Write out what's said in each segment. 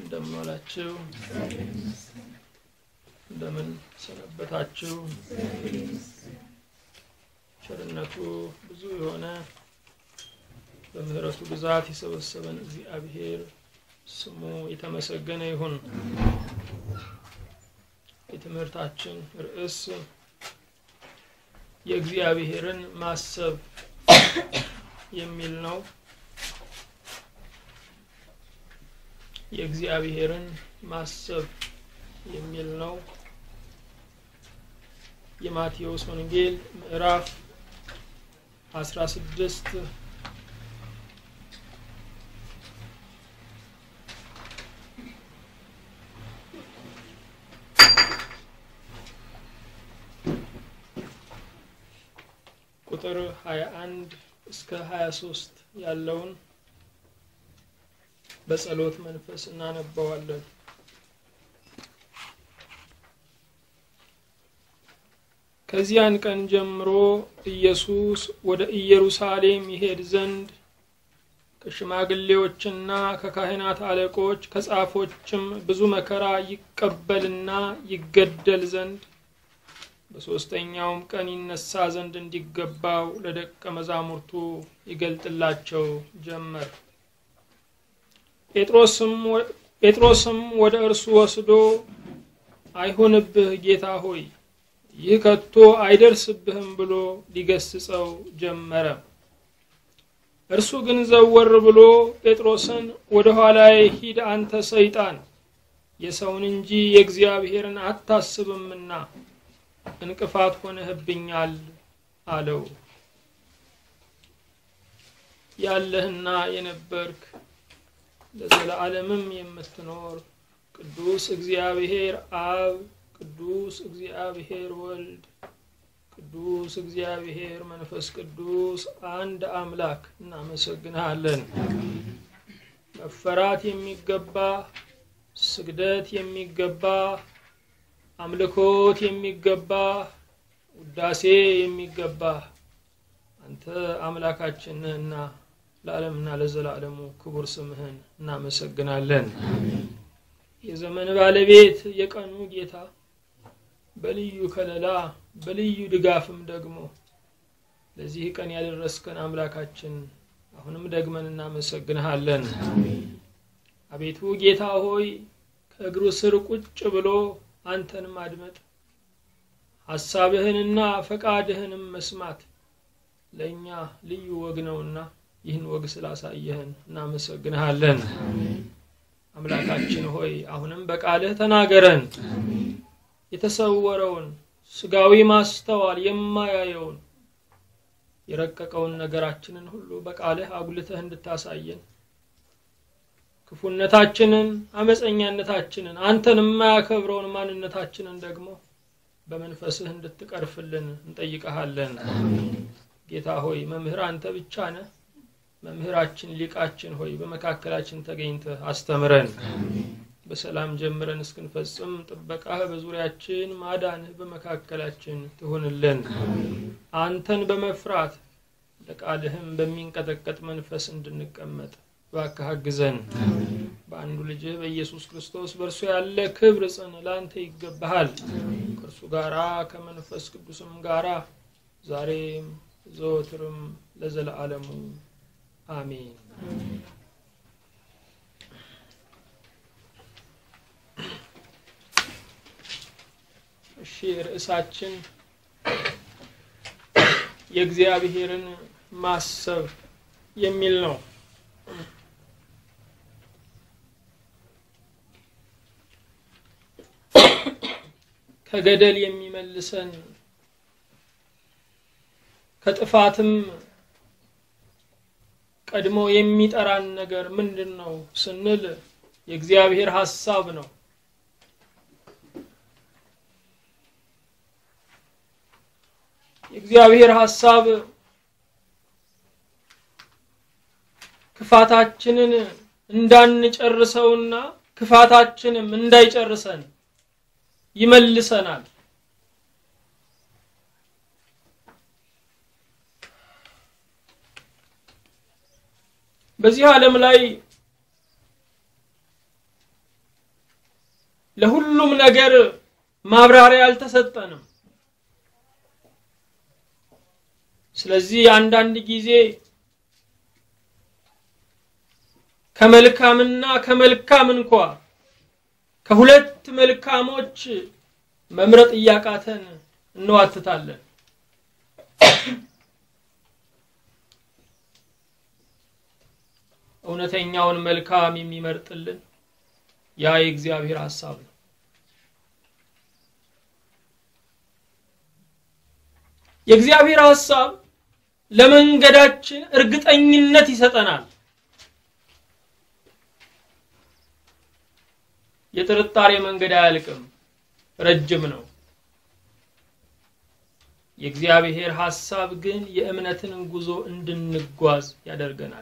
እንደምን ዋላችሁ እንደምን ሰነበታችሁ ቸርነቱ ብዙ የሆነ በምህረቱ ብዛት የሰበሰበን እግዚአብሔር ስሙ የተመሰገነ ይሁን የትምህርታችን ርዕስ የእግዚአብሔርን ማሰብ የሚል ነው የእግዚአብሔርን ማሰብ የሚል ነው የማቴዎስ ወንጌል ምዕራፍ 16 ቁጥር 21 እስከ 23 ያለውን በጸሎት መንፈስ እናነባዋለን ከዚያን ቀን ጀምሮ ኢየሱስ ወደ ኢየሩሳሌም ይሄድ ዘንድ ከሽማግሌዎችና ከካህናት አለቆች ከጻፎችም ብዙ መከራ ይቀበልና ይገደል ዘንድ በሶስተኛውም ቀን ይነሳ ዘንድ እንዲገባው ለደቀ መዛሙርቱ ይገልጥላቸው ጀመር ጴጥሮስም ወደ እርሱ ወስዶ አይሁንብህ ጌታ ሆይ ይህ ከቶ አይደርስብህም ብሎ ሊገስጸው ጀመረ እርሱ ግን ዘወር ብሎ ጴጥሮስን ወደ ኋላዬ ሂድ አንተ ሰይጣን የሰውን እንጂ የእግዚአብሔርን አታስብምና እንቅፋት ሆነህብኛል አለው ያለህና የነበርክ ለዘላለምም የምትኖር ቅዱስ እግዚአብሔር አብ ቅዱስ እግዚአብሔር ወልድ ቅዱስ እግዚአብሔር መንፈስ ቅዱስ አንድ አምላክ እናመሰግናለን መፈራት የሚገባ ስግደት የሚገባ አምልኮት የሚገባ ውዳሴ የሚገባ አንተ አምላካችን ነህና ለዓለምና ለዘላለሙ ክቡር ስምህን እናመሰግናለን የዘመን ባለቤት የቀኑ ጌታ በልዩ ከለላ በልዩ ድጋፍም ደግሞ ለዚህ ቀን ያደረስከን አምላካችን አሁንም ደግመን እናመሰግንሃለን አቤቱ ጌታ ሆይ ከእግሩ ስር ቁጭ ብሎ አንተን ማድመጥ ሐሳብህንና ፈቃድህንም መስማት ለኛ ልዩ ወግ ነውና ይህን ወግ ስላሳየህን እናመሰግንሃለን አምላካችን ሆይ አሁንም በቃልህ ተናገረን የተሰወረውን ስጋዊ ማስተዋል የማያየውን የረቀቀውን ነገራችንን ሁሉ በቃልህ አጉልተህ እንድታሳየን ክፉነታችንን አመፀኛነታችንን አንተን የማያከብረውን ማንነታችንን ደግሞ በመንፈስህ እንድትቀርፍልን እንጠይቀሃለን ጌታ ሆይ መምህር አንተ ብቻ ነህ መምህራችን ሊቃችን ሆይ በመካከላችን ተገኝተህ አስተምረን በሰላም ጀምረን እስክንፈጽም ጥበቃህ በዙሪያችን ማዳንህ በመካከላችን ትሁንልን አንተን በመፍራት ለቃልህም በሚንቀጠቀጥ መንፈስ እንድንቀመጥ እባክህ አግዘን በአንዱ ልጅህ በኢየሱስ ክርስቶስ በእርሱ ያለ ክብር ጽን ላንተ ይገባሃል ከእርሱ ጋራ ከመንፈስ ቅዱስም ጋራ ዛሬም ዘወትርም ለዘለዓለሙ አሜን እሺ ርዕሳችን የእግዚአብሔርን ማሰብ የሚል ነው ከገደል የሚመልሰን ከጥፋትም ቀድሞ የሚጠራን ነገር ምንድነው ስንል የእግዚአብሔር ሐሳብ ነው የእግዚአብሔር ሐሳብ ክፋታችንን እንዳንጨርሰውና ክፋታችንም እንዳይጨርሰን ይመልሰናል በዚህ ዓለም ላይ ለሁሉም ነገር ማብራሪያ አልተሰጠንም። ስለዚህ አንዳንድ ጊዜ ከመልካምና ከመልካም እንኳን ከሁለት መልካሞች መምረጥ ያቃተን እንዋትታለን። እውነተኛውን መልካም የሚመርጥልን ያ የእግዚአብሔር ሐሳብ ነው። የእግዚአብሔር ሐሳብ ለመንገዳችን እርግጠኝነት ይሰጠናል። የጥርጣሬ መንገድ አያልቅም፣ ረጅም ነው። የእግዚአብሔር ሐሳብ ግን የእምነትን ጉዞ እንድንጓዝ ያደርገናል።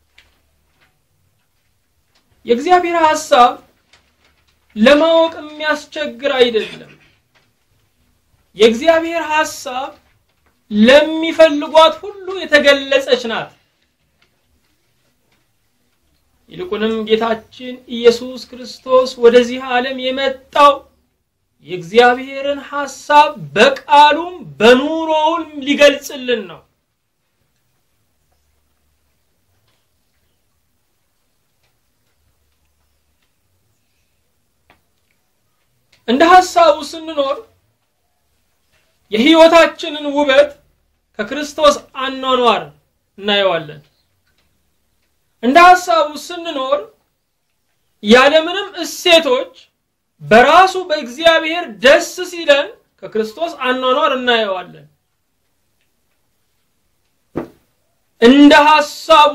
የእግዚአብሔር ሐሳብ ለማወቅ የሚያስቸግር አይደለም። የእግዚአብሔር ሐሳብ ለሚፈልጓት ሁሉ የተገለጸች ናት። ይልቁንም ጌታችን ኢየሱስ ክርስቶስ ወደዚህ ዓለም የመጣው የእግዚአብሔርን ሐሳብ በቃሉም በኑሮውም ሊገልጽልን ነው። እንደ ሐሳቡ ስንኖር የሕይወታችንን ውበት ከክርስቶስ አኗኗር እናየዋለን። እንደ ሐሳቡ ስንኖር ያለምንም እሴቶች በራሱ በእግዚአብሔር ደስ ሲለን ከክርስቶስ አኗኗር እናየዋለን። እንደ ሐሳቡ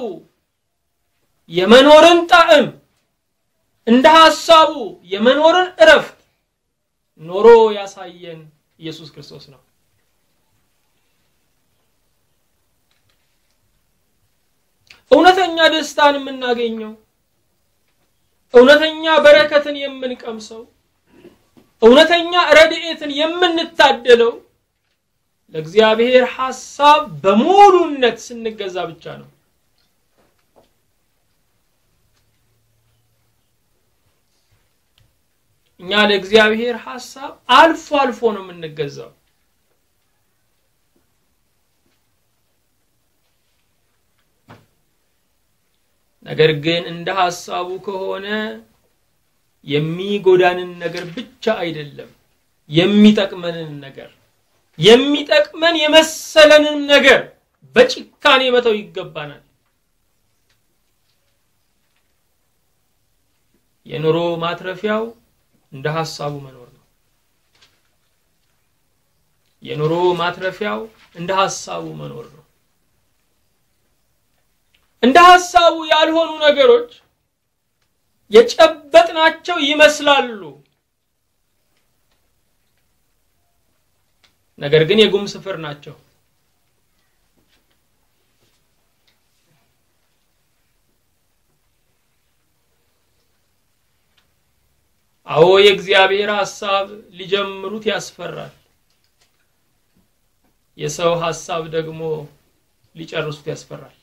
የመኖርን ጣዕም፣ እንደ ሐሳቡ የመኖርን እረፍት ኖሮ ያሳየን ኢየሱስ ክርስቶስ ነው። እውነተኛ ደስታን የምናገኘው፣ እውነተኛ በረከትን የምንቀምሰው፣ እውነተኛ ረድኤትን የምንታደለው ለእግዚአብሔር ሐሳብ በሙሉነት ስንገዛ ብቻ ነው። እኛ ለእግዚአብሔር ሐሳብ አልፎ አልፎ ነው የምንገዛው። ነገር ግን እንደ ሐሳቡ ከሆነ የሚጎዳንን ነገር ብቻ አይደለም፣ የሚጠቅመንን ነገር፣ የሚጠቅመን የመሰለንን ነገር በጭካኔ መተው ይገባናል። የኑሮ ማትረፊያው እንደ ሐሳቡ መኖር ነው። የኑሮ ማትረፊያው እንደ ሐሳቡ መኖር ነው። እንደ ሐሳቡ ያልሆኑ ነገሮች የጨበጥናቸው ይመስላሉ፣ ነገር ግን የጉም ስፍር ናቸው። አዎ የእግዚአብሔር ሐሳብ ሊጀምሩት ያስፈራል። የሰው ሐሳብ ደግሞ ሊጨርሱት ያስፈራል።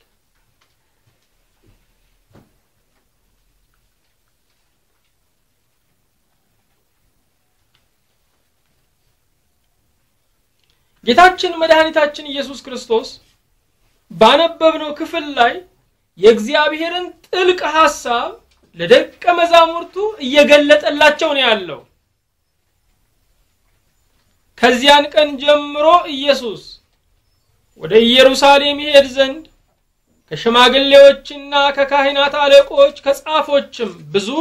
ጌታችን መድኃኒታችን ኢየሱስ ክርስቶስ ባነበብነው ክፍል ላይ የእግዚአብሔርን ጥልቅ ሐሳብ ለደቀ መዛሙርቱ እየገለጠላቸው ነው ያለው። ከዚያን ቀን ጀምሮ ኢየሱስ ወደ ኢየሩሳሌም ይሄድ ዘንድ ከሽማግሌዎችና ከካህናት አለቆች ከጻፎችም ብዙ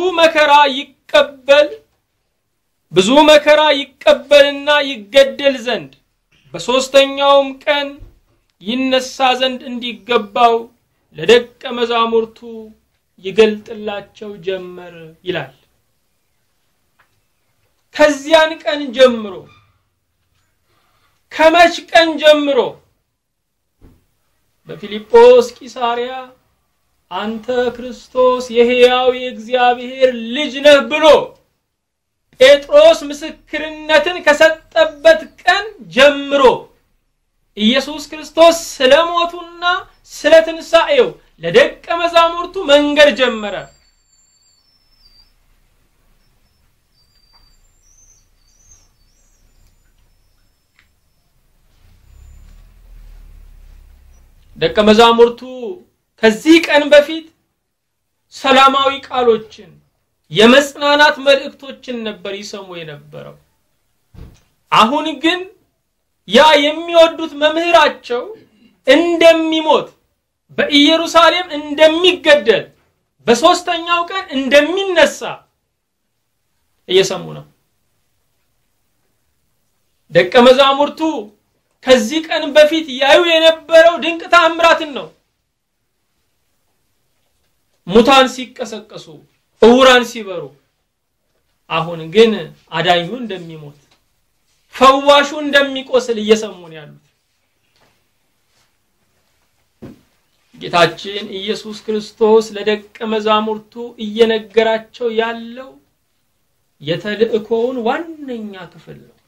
መከራ ይቀበልና ይገደል ዘንድ በሶስተኛውም ቀን ይነሳ ዘንድ እንዲገባው ለደቀ መዛሙርቱ ይገልጥላቸው ጀመር ይላል። ከዚያን ቀን ጀምሮ ከመች ቀን ጀምሮ? በፊልጶስ ቂሳሪያ አንተ ክርስቶስ የሕያው የእግዚአብሔር ልጅ ነህ ብሎ ጴጥሮስ ምስክርነትን ከሰጠበት ቀን ጀምሮ ኢየሱስ ክርስቶስ ስለሞቱና ስለትንሳኤው ለደቀ መዛሙርቱ መንገድ ጀመረ። ደቀ መዛሙርቱ ከዚህ ቀን በፊት ሰላማዊ ቃሎችን የመጽናናት መልእክቶችን ነበር ይሰሙ የነበረው። አሁን ግን ያ የሚወዱት መምህራቸው እንደሚሞት በኢየሩሳሌም እንደሚገደል በሶስተኛው ቀን እንደሚነሳ እየሰሙ ነው። ደቀ መዛሙርቱ ከዚህ ቀን በፊት ያዩ የነበረው ድንቅ ተአምራትን ነው። ሙታን ሲቀሰቀሱ፣ ዕውራን ሲበሩ። አሁን ግን አዳኙ እንደሚሞት፣ ፈዋሹ እንደሚቆስል እየሰሙ ነው ያሉት። ጌታችን ኢየሱስ ክርስቶስ ለደቀ መዛሙርቱ እየነገራቸው ያለው የተልእኮውን ዋነኛ ክፍል ነው።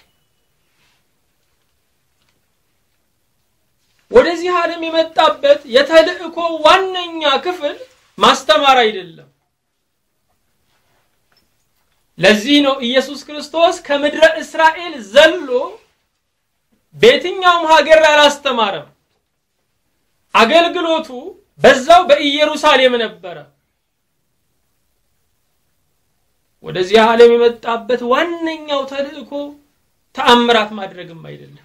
ወደዚህ ዓለም የመጣበት የተልእኮ ዋነኛ ክፍል ማስተማር አይደለም። ለዚህ ነው ኢየሱስ ክርስቶስ ከምድረ እስራኤል ዘሎ በየትኛውም ሀገር አላስተማረም። አገልግሎቱ በዛው በኢየሩሳሌም ነበረ። ወደዚህ ዓለም የመጣበት ዋነኛው ተልእኮ ተአምራት ማድረግም አይደለም።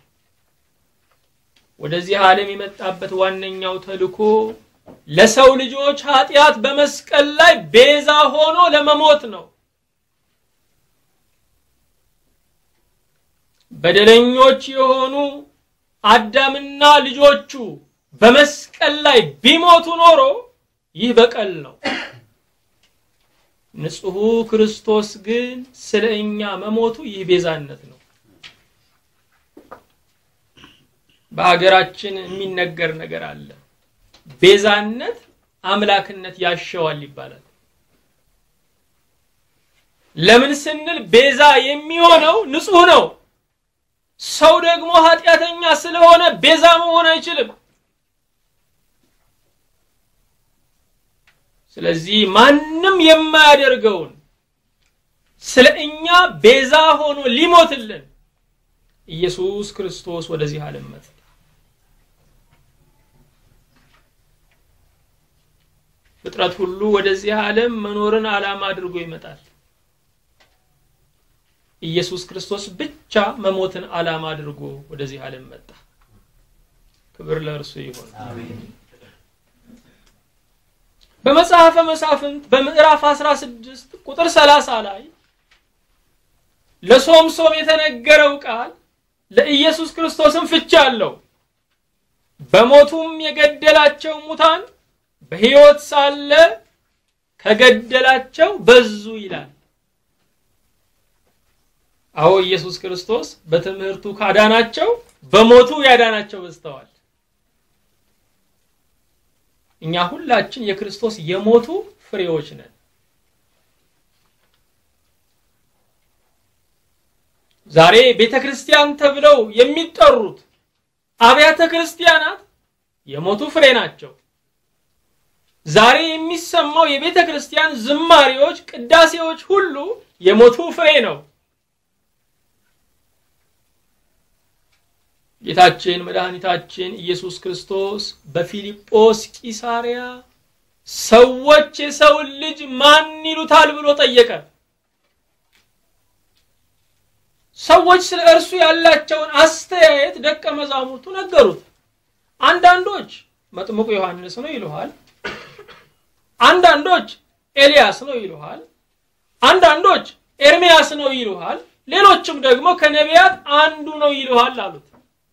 ወደዚህ ዓለም የመጣበት ዋነኛው ተልእኮ ለሰው ልጆች ኃጢአት በመስቀል ላይ ቤዛ ሆኖ ለመሞት ነው። በደለኞች የሆኑ አዳምና ልጆቹ በመስቀል ላይ ቢሞቱ ኖሮ ይህ በቀል ነው። ንጹሑ ክርስቶስ ግን ስለኛ መሞቱ ይህ ቤዛነት ነው። በአገራችን የሚነገር ነገር አለ። ቤዛነት አምላክነት ያሸዋል ይባላል። ለምን ስንል ቤዛ የሚሆነው ንጹሕ ነው። ሰው ደግሞ ኃጢአተኛ ስለሆነ ቤዛ መሆን አይችልም። ስለዚህ ማንንም የማያደርገውን ስለኛ ቤዛ ሆኖ ሊሞትልን ኢየሱስ ክርስቶስ ወደዚህ ዓለም መጣ። ፍጥረት ሁሉ ወደዚህ ዓለም መኖርን ዓላማ አድርጎ ይመጣል። ኢየሱስ ክርስቶስ ብቻ መሞትን ዓላማ አድርጎ ወደዚህ ዓለም መጣ። ክብር ለእርሱ ይሁን። አሜን። በመጽሐፈ መሳፍንት በምዕራፍ 16 ቁጥር 30 ላይ ለሶምሶን የተነገረው ቃል ለኢየሱስ ክርስቶስም ፍቻ አለው። በሞቱም የገደላቸው ሙታን በሕይወት ሳለ ከገደላቸው በዙ ይላል። አዎ ኢየሱስ ክርስቶስ በትምህርቱ ካዳናቸው በሞቱ ያዳናቸው በዝተዋል። እኛ ሁላችን የክርስቶስ የሞቱ ፍሬዎች ነን። ዛሬ ቤተክርስቲያን ተብለው የሚጠሩት አብያተ ክርስቲያናት የሞቱ ፍሬ ናቸው። ዛሬ የሚሰማው የቤተክርስቲያን ዝማሬዎች፣ ቅዳሴዎች ሁሉ የሞቱ ፍሬ ነው። ጌታችን መድኃኒታችን ኢየሱስ ክርስቶስ በፊልጶስ ቂሳሪያ ሰዎች የሰው ልጅ ማን ይሉታል ብሎ ጠየቀ። ሰዎች ስለ እርሱ ያላቸውን አስተያየት ደቀ መዛሙርቱ ነገሩት። አንዳንዶች መጥምቁ ዮሐንስ ነው ይሉሃል፣ አንዳንዶች ኤልያስ ነው ይሉሃል፣ አንዳንዶች ኤርሚያስ ነው ይሉሃል፣ ሌሎችም ደግሞ ከነቢያት አንዱ ነው ይሉሃል አሉት።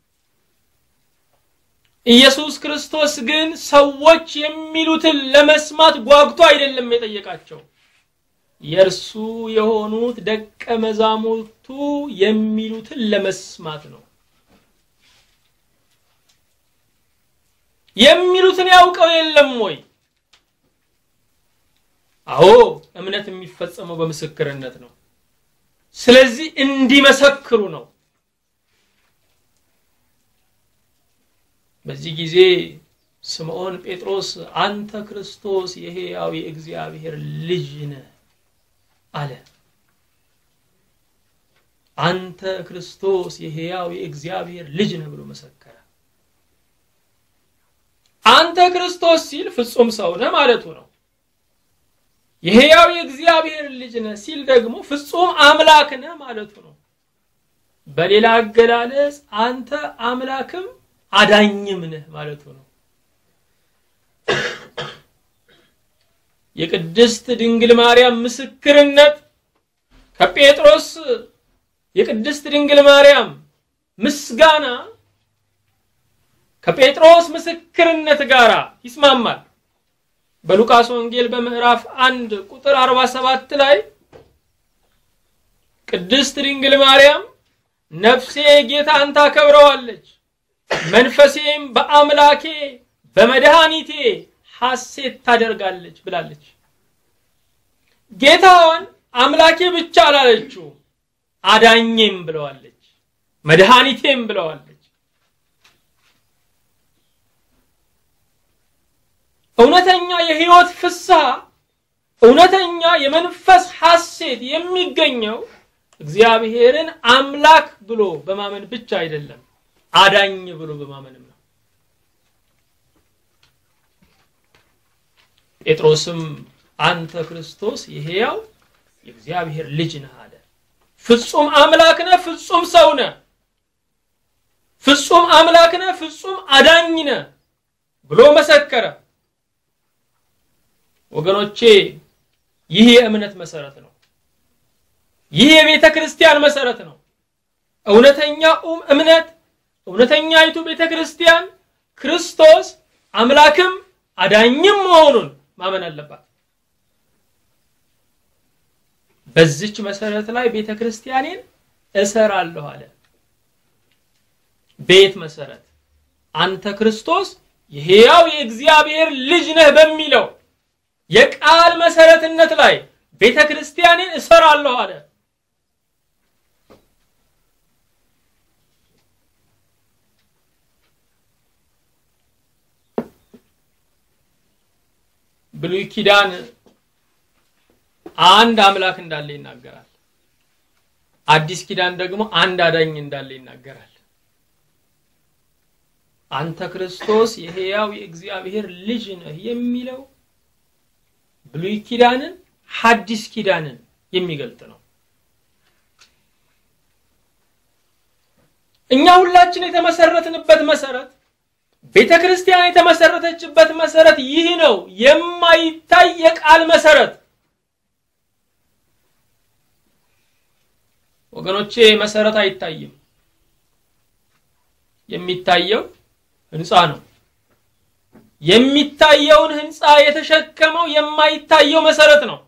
ኢየሱስ ክርስቶስ ግን ሰዎች የሚሉትን ለመስማት ጓጉቶ አይደለም የጠየቃቸው። የእርሱ የሆኑት ደቀ መዛሙርቱ የሚሉትን ለመስማት ነው። የሚሉትን ያውቀው የለም ወይ? አዎ፣ እምነት የሚፈጸመው በምስክርነት ነው። ስለዚህ እንዲመሰክሩ ነው። በዚህ ጊዜ ስምዖን ጴጥሮስ አንተ ክርስቶስ የሕያው የእግዚአብሔር ልጅ ነህ አለ። አንተ ክርስቶስ የሕያው የእግዚአብሔር ልጅ ነህ ብሎ መሰከረ። ክርስቶስ ሲል ፍጹም ሰው ነህ ማለቱ ነው። የሕያው የእግዚአብሔር ልጅ ነህ ሲል ደግሞ ፍጹም አምላክ ነህ ማለቱ ነው። በሌላ አገላለጽ አንተ አምላክም አዳኝም ነህ ማለቱ ነው። የቅድስት ድንግል ማርያም ምስክርነት ከጴጥሮስ የቅድስት ድንግል ማርያም ምስጋና ከጴጥሮስ ምስክርነት ጋር ይስማማል። በሉቃስ ወንጌል በምዕራፍ 1 ቁጥር 47 ላይ ቅድስት ድንግል ማርያም ነፍሴ ጌታን ታከብረዋለች፣ መንፈሴም በአምላኬ በመድኃኒቴ ሐሴት ታደርጋለች ብላለች። ጌታዋን አምላኬ ብቻ አላለችው፣ አዳኝም ብለዋለች፣ መድኃኒቴም ብለዋለች። እውነተኛ የሕይወት ፍስሐ እውነተኛ የመንፈስ ሐሴት የሚገኘው እግዚአብሔርን አምላክ ብሎ በማመን ብቻ አይደለም፣ አዳኝ ብሎ በማመንም ነው። ጴጥሮስም አንተ ክርስቶስ የሕያው የእግዚአብሔር ልጅ ነህ አለ። ፍጹም አምላክ ነህ፣ ፍጹም ሰው ነህ፣ ፍጹም አምላክ ነህ፣ ፍጹም አዳኝ ነህ ብሎ መሰከረ። ወገኖቼ ይህ የእምነት መሰረት ነው። ይህ የቤተ ክርስቲያን መሰረት ነው። እውነተኛው እምነት እውነተኛይቱ ቤተ ክርስቲያን ክርስቶስ አምላክም አዳኝም መሆኑን ማመን አለባት። በዚች መሰረት ላይ ቤተ ክርስቲያኔን እሰራለሁ አለ። ቤት መሰረት አንተ ክርስቶስ የሕያው የእግዚአብሔር ልጅ ነህ በሚለው የቃል መሰረትነት ላይ ቤተ ክርስቲያኔን እሰራለሁ አለ። ብሉይ ኪዳን አንድ አምላክ እንዳለ ይናገራል። አዲስ ኪዳን ደግሞ አንድ አዳኝ እንዳለ ይናገራል። አንተ ክርስቶስ የሕያው የእግዚአብሔር ልጅ ነህ የሚለው ብሉይ ኪዳንን ሐዲስ ኪዳንን የሚገልጥ ነው። እኛ ሁላችን የተመሰረትንበት መሰረት ቤተክርስቲያን የተመሰረተችበት መሰረት ይህ ነው። የማይታይ የቃል መሰረት። ወገኖቼ መሰረት አይታይም። የሚታየው ህንጻ ነው። የሚታየውን ህንጻ የተሸከመው የማይታየው መሰረት ነው።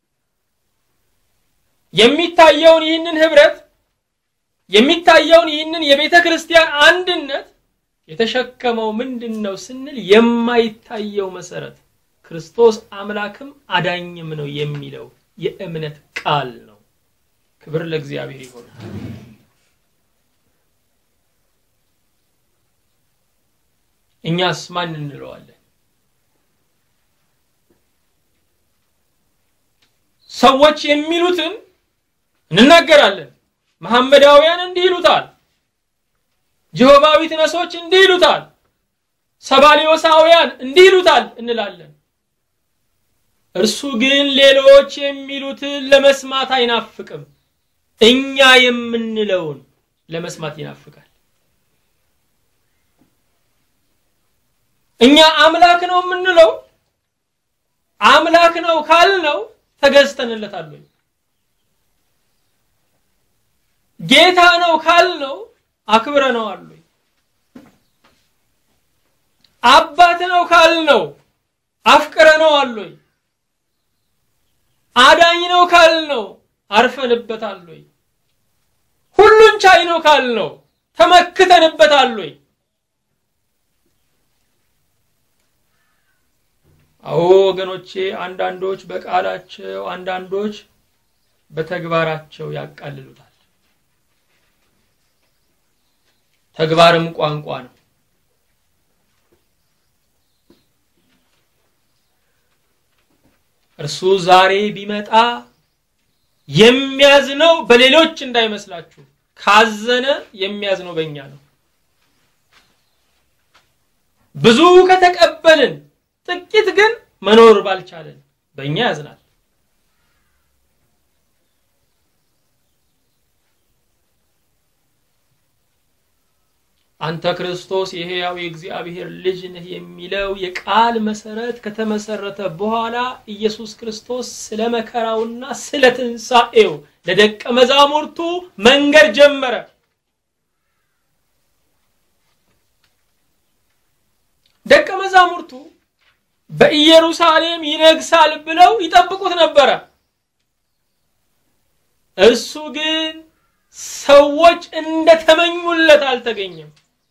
የሚታየውን ይህንን ህብረት የሚታየውን ይህንን የቤተ ክርስቲያን አንድነት የተሸከመው ምንድነው ስንል የማይታየው መሰረት ክርስቶስ አምላክም አዳኝም ነው የሚለው የእምነት ቃል ነው። ክብር ለእግዚአብሔር ይሁን። እኛስ ማን እንለዋለን? ሰዎች የሚሉትን እንናገራለን። መሐመዳውያን እንዲህ ይሉታል፣ ጀሆባዊት ነሶች እንዲህ ይሉታል፣ ሰባሊዮሳውያን እንዲህ ይሉታል እንላለን። እርሱ ግን ሌሎች የሚሉትን ለመስማት አይናፍቅም፣ እኛ የምንለውን ለመስማት ይናፍቃል። እኛ አምላክ ነው የምንለው አምላክ ነው ካልነው ተገዝተንለታል ወይ? ጌታ ነው ካልነው አክብረነዋል ወይ? አባት ነው ካልነው አፍቅረነዋል ወይ? አዳኝ ነው ካልነው አርፈንበታል ወይ? ሁሉን ቻይ ነው ካልነው ተመክተንበታል ወይ? አዎ ወገኖቼ፣ አንዳንዶች በቃላቸው አንዳንዶች በተግባራቸው ያቃልሉታል። ተግባርም ቋንቋ ነው። እርሱ ዛሬ ቢመጣ የሚያዝነው በሌሎች እንዳይመስላችሁ፣ ካዘነ የሚያዝነው በእኛ ነው። ብዙ ከተቀበልን ጥቂት ግን መኖር ባልቻለን በእኛ ያዝናል። አንተ ክርስቶስ የሕያው የእግዚአብሔር ልጅ ነህ የሚለው የቃል መሰረት ከተመሰረተ በኋላ ኢየሱስ ክርስቶስ ስለመከራውና ስለትንሳኤው ለደቀ መዛሙርቱ መንገድ ጀመረ። ደቀ መዛሙርቱ በኢየሩሳሌም ይነግሳል ብለው ይጠብቁት ነበር። እሱ ግን ሰዎች እንደተመኙለት አልተገኘም።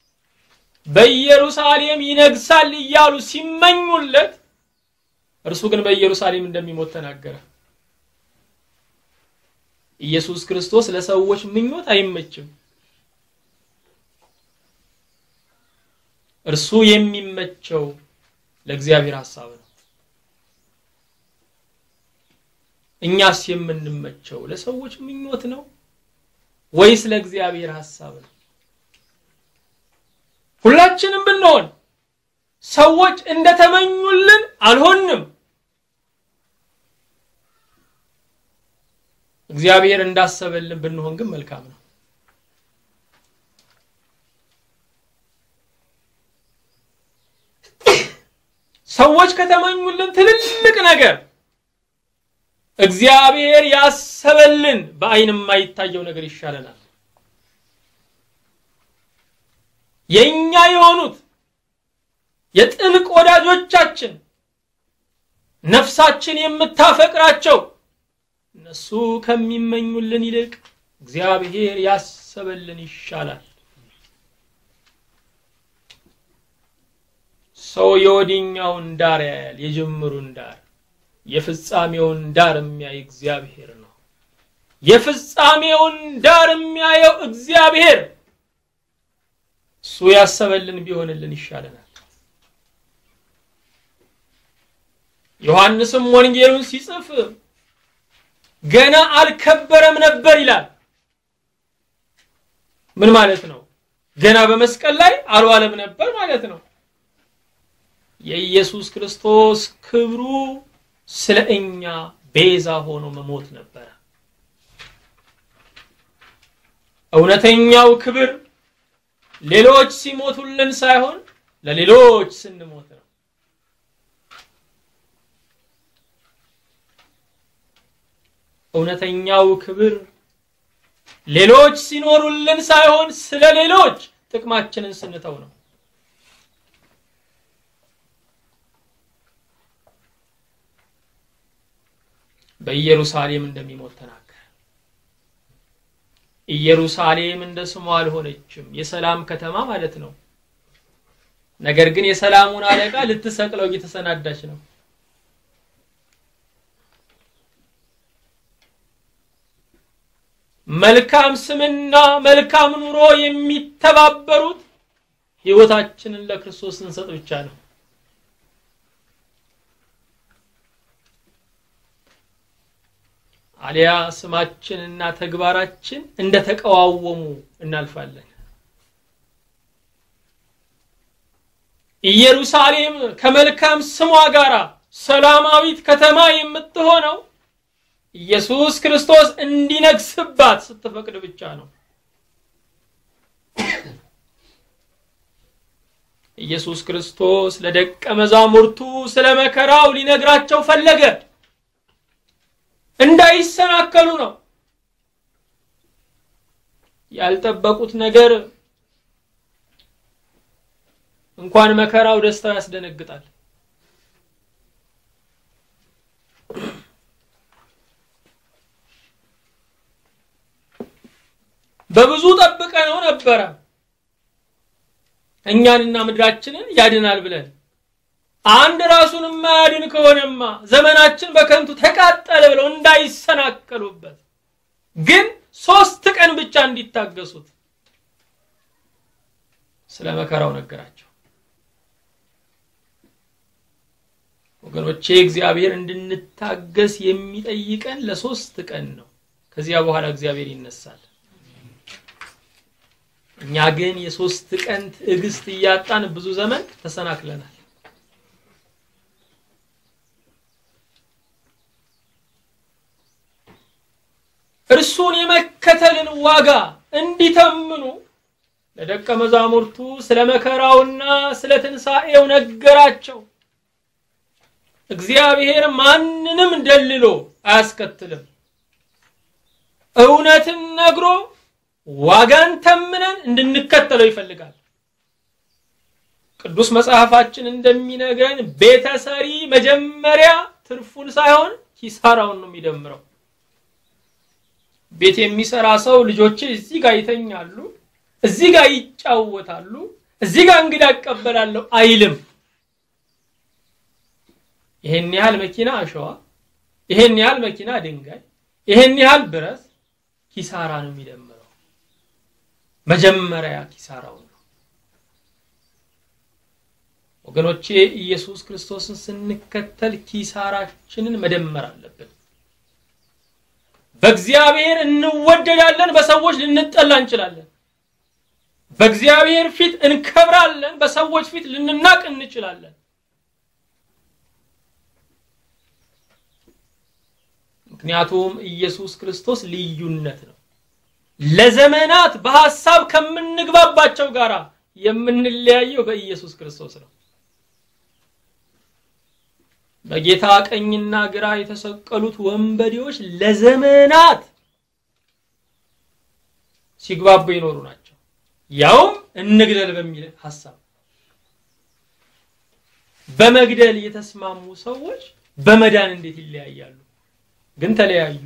በኢየሩሳሌም ይነግሳል ይያሉ ሲመኙለት እርሱ ግን በኢየሩሳሌም እንደሚሞት ተናገረ። ኢየሱስ ክርስቶስ ለሰዎች ምኞት አይመችም። እርሱ የሚመቸው ለእግዚአብሔር ሐሳብ ነው። እኛስ የምንመቸው ለሰዎች ምኞት ነው ወይስ ለእግዚአብሔር ሐሳብ ነው? ሁላችንም ብንሆን ሰዎች እንደተመኙልን አልሆንም። እግዚአብሔር እንዳሰበልን ብንሆን ግን መልካም ነው። ሰዎች ከተመኙልን ትልልቅ ነገር እግዚአብሔር ያሰበልን በአይን የማይታየው ነገር ይሻለናል። የኛ የሆኑት የጥልቅ ወዳጆቻችን ነፍሳችን የምታፈቅራቸው እነሱ ከሚመኙልን ይልቅ እግዚአብሔር ያሰበልን ይሻላል። ሰው የወዲኛውን ዳር ያያል፣ የጅምሩን ዳር የፍጻሜውን ዳር የሚያይ እግዚአብሔር ነው። የፍጻሜውን ዳር የሚያየው እግዚአብሔር እሱ ያሰበልን ቢሆንልን ይሻለናል። ዮሐንስም ወንጌሉን ሲጽፍ ገና አልከበረም ነበር ይላል። ምን ማለት ነው? ገና በመስቀል ላይ አልዋለም ነበር ማለት ነው። የኢየሱስ ክርስቶስ ክብሩ ስለኛ ቤዛ ሆኖ መሞት ነበር። እውነተኛው ክብር ሌሎች ሲሞቱልን ሳይሆን ለሌሎች ስንሞት ነው። እውነተኛው ክብር ሌሎች ሲኖሩልን ሳይሆን ስለሌሎች ጥቅማችንን ስንተው ነው። በኢየሩሳሌም እንደሚሞት ተናገረ። ኢየሩሳሌም እንደስሟ አልሆነችም፣ የሰላም ከተማ ማለት ነው። ነገር ግን የሰላሙን አለቃ ልትሰቅለው እየተሰናዳች ነው። መልካም ስምና መልካም ኑሮ የሚተባበሩት ሕይወታችንን ለክርስቶስ እንሰጥ ብቻ ነው። አሊያ ስማችንና ተግባራችን እንደተቀዋወሙ እናልፋለን። ኢየሩሳሌም ከመልካም ስሟ ጋራ ሰላማዊት ከተማ የምትሆነው ኢየሱስ ክርስቶስ እንዲነግስባት ስትፈቅድ ብቻ ነው። ኢየሱስ ክርስቶስ ለደቀ መዛሙርቱ ስለመከራው ሊነግራቸው ፈለገ። እንዳይሰናከሉ ነው። ያልጠበቁት ነገር እንኳን መከራው ደስታው ያስደነግጣል። በብዙ ጠብቀነው ነበር እኛንና ምድራችንን ያድናል ብለን። አንድ ራሱን ማያድን ከሆነማ ዘመናችን በከንቱ ተቃጠለ ብለው እንዳይሰናከሉበት ግን 3 ቀን ብቻ እንዲታገሱት ስለመከራው ነገራቸው። ወገኖቼ እግዚአብሔር እንድንታገስ የሚጠይቀን ለ3 ቀን ነው። ከዚያ በኋላ እግዚአብሔር ይነሳል። እኛ ግን የሶስት ቀን ትዕግስት እያጣን ብዙ ዘመን ተሰናክለናል። እርሱን የመከተልን ዋጋ እንዲተምኑ ለደቀ መዛሙርቱ ስለ መከራውና ስለ ትንሣኤው ነገራቸው። እግዚአብሔር ማንንም ደልሎ አያስከትልም። እውነትን ነግሮ ዋጋን ተምነን እንድንከተለው ይፈልጋል። ቅዱስ መጽሐፋችን እንደሚነግረን ቤተሰሪ መጀመሪያ ትርፉን ሳይሆን ኪሳራውን ነው የሚደምረው። ቤት የሚሰራ ሰው ልጆቼ እዚህ ጋር ይተኛሉ፣ እዚህ ጋር ይጫወታሉ፣ እዚህ ጋር እንግዳ አቀበላለሁ አይልም። ይሄን ያህል መኪና አሸዋ፣ ይሄን ያህል መኪና ድንጋይ፣ ይሄን ያህል ብረት ኪሳራ ነው የሚደምረው። መጀመሪያ ኪሳራው ነው። ወገኖቼ ኢየሱስ ክርስቶስን ስንከተል ኪሳራችንን መደመር አለብን። በእግዚአብሔር እንወደዳለን፣ በሰዎች ልንጠላ እንችላለን። በእግዚአብሔር ፊት እንከብራለን፣ በሰዎች ፊት ልንናቅ እንችላለን። ምክንያቱም ኢየሱስ ክርስቶስ ልዩነት ነው። ለዘመናት በሐሳብ ከምንግባባቸው ጋራ የምንለያየው በኢየሱስ ክርስቶስ ነው። በጌታ ቀኝና ግራ የተሰቀሉት ወንበዴዎች ለዘመናት ሲግባቡ ይኖሩ ናቸው። ያውም እንግደል በሚል ሐሳብ። በመግደል የተስማሙ ሰዎች በመዳን እንዴት ይለያያሉ? ግን ተለያዩ።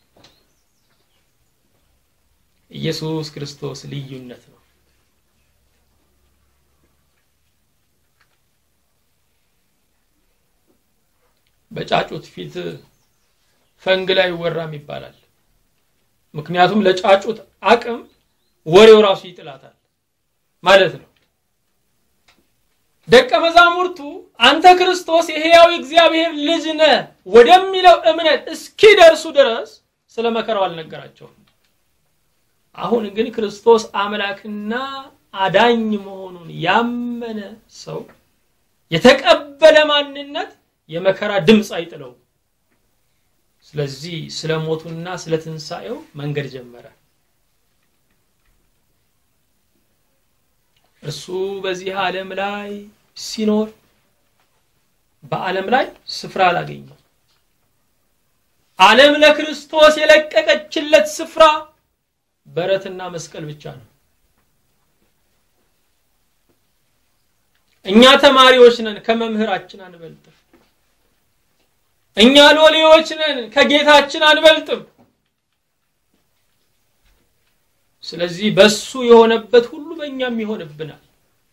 ኢየሱስ ክርስቶስ ልዩነት ነው። በጫጩት ፊት ፈንግ ላይ ወራም ይባላል። ምክንያቱም ለጫጩት አቅም ወሬው ራሱ ይጥላታል ማለት ነው። ደቀ መዛሙርቱ አንተ ክርስቶስ የሕያው እግዚአብሔር ልጅ ነህ ወደሚለው እምነት እስኪደርሱ ድረስ ስለ መከራው አልነገራቸውም። አሁን ግን ክርስቶስ አምላክና አዳኝ መሆኑን ያመነ ሰው የተቀበለ ማንነት የመከራ ድምጽ አይጥለው። ስለዚህ ስለ ሞቱና ስለ ትንሣኤው መንገድ ጀመረ። እርሱ በዚህ ዓለም ላይ ሲኖር በዓለም ላይ ስፍራ አላገኘም። ዓለም ለክርስቶስ የለቀቀችለት ስፍራ በረትና መስቀል ብቻ ነው። እኛ ተማሪዎች ነን፣ ከመምህራችን አንበልጥም። እኛ ሎሌዎች ነን፣ ከጌታችን አንበልጥም። ስለዚህ በሱ የሆነበት ሁሉ በእኛም ይሆንብናል።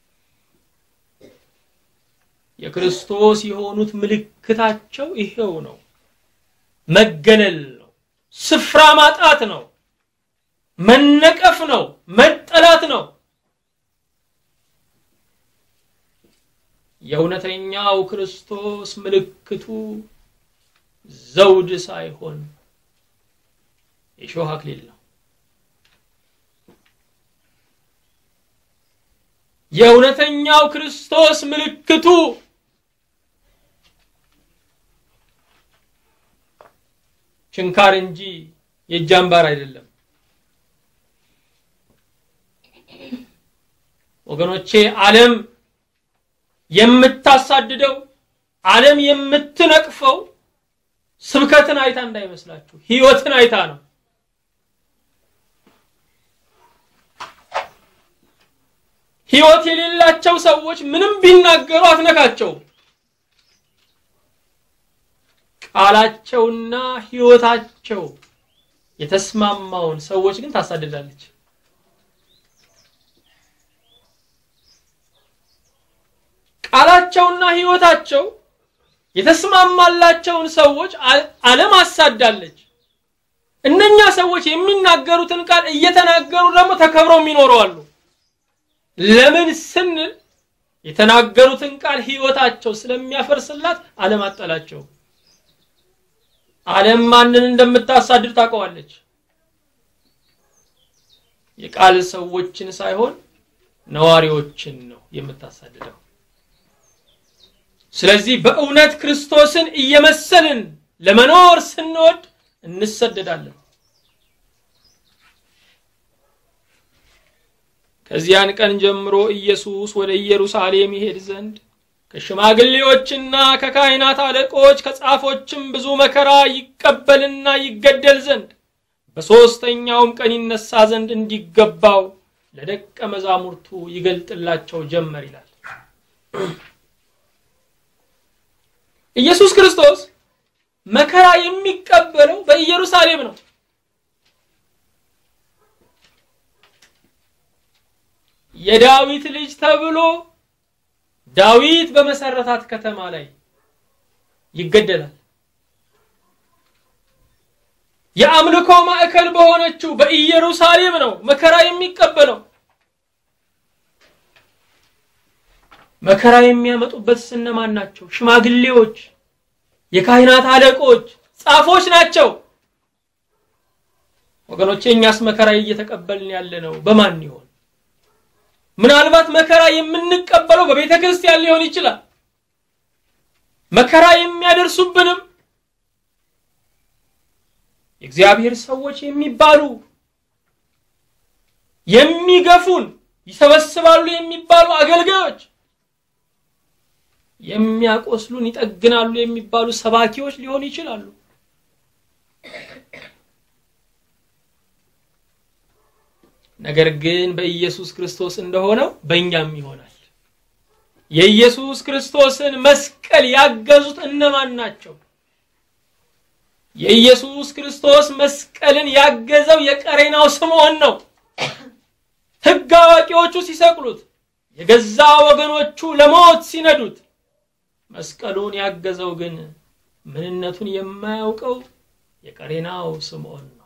የክርስቶስ የሆኑት ምልክታቸው ይሄው ነው። መገለል ነው፣ ስፍራ ማጣት ነው፣ መነቀፍ ነው፣ መጠላት ነው። የእውነተኛው ክርስቶስ ምልክቱ ዘውድ ሳይሆን የሾህ አክሊል ነው። የእውነተኛው ክርስቶስ ምልክቱ ችንካር እንጂ የጃምባር አይደለም። ወገኖቼ ዓለም የምታሳድደው ዓለም የምትነቅፈው ስብከትን አይታ እንዳይመስላችሁ፣ ሕይወትን አይታ ነው። ሕይወት የሌላቸው ሰዎች ምንም ቢናገሩ አትነካቸው። ቃላቸውና ሕይወታቸው የተስማማውን ሰዎች ግን ታሳድዳለች። ቃላቸውና ሕይወታቸው የተስማማላቸውን ሰዎች ዓለም አሳዳለች። እነኛ ሰዎች የሚናገሩትን ቃል እየተናገሩ ደግሞ ተከብረው የሚኖረው አሉ። ለምን ስንል የተናገሩትን ቃል ሕይወታቸው ስለሚያፈርስላት ዓለም አጠላቸው። ዓለም ማንን እንደምታሳድድ ታውቀዋለች። የቃል ሰዎችን ሳይሆን ነዋሪዎችን ነው የምታሳድደው። ስለዚህ በእውነት ክርስቶስን እየመሰልን ለመኖር ስንወድ እንሰደዳለን። ከዚያን ቀን ጀምሮ ኢየሱስ ወደ ኢየሩሳሌም ይሄድ ዘንድ ከሽማግሌዎችና ከካህናት አለቆች ከጻፎችም ብዙ መከራ ይቀበልና ይገደል ዘንድ በሶስተኛውም ቀን ይነሳ ዘንድ እንዲገባው ለደቀ መዛሙርቱ ይገልጥላቸው ጀመር ይላል። ኢየሱስ ክርስቶስ መከራ የሚቀበለው በኢየሩሳሌም ነው። የዳዊት ልጅ ተብሎ ዳዊት በመሰረታት ከተማ ላይ ይገደላል። የአምልኮ ማዕከል በሆነችው በኢየሩሳሌም ነው መከራ የሚቀበለው። መከራ የሚያመጡበት እነማን ናቸው? ሽማግሌዎች፣ የካህናት አለቆች፣ ጻፎች ናቸው። ወገኖቼ እኛስ መከራ እየተቀበልን ያለነው በማን ይሆን? ምናልባት መከራ የምንቀበለው በቤተ ክርስቲያን ሊሆን ይችላል። መከራ የሚያደርሱብንም የእግዚአብሔር ሰዎች የሚባሉ የሚገፉን ይሰበስባሉ የሚባሉ አገልጋዮች፣ የሚያቆስሉን ይጠግናሉ የሚባሉ ሰባኪዎች ሊሆኑ ይችላሉ። ነገር ግን በኢየሱስ ክርስቶስ እንደሆነው በእኛም ይሆናል። የኢየሱስ ክርስቶስን መስቀል ያገዙት እነማን ናቸው? የኢየሱስ ክርስቶስ መስቀልን ያገዘው የቀሬናው ስምዖን ነው። ሕግ አዋቂዎቹ ሲሰቅሉት፣ የገዛ ወገኖቹ ለሞት ሲነዱት፣ መስቀሉን ያገዘው ግን ምንነቱን የማያውቀው የቀሬናው ስምዖን ነው።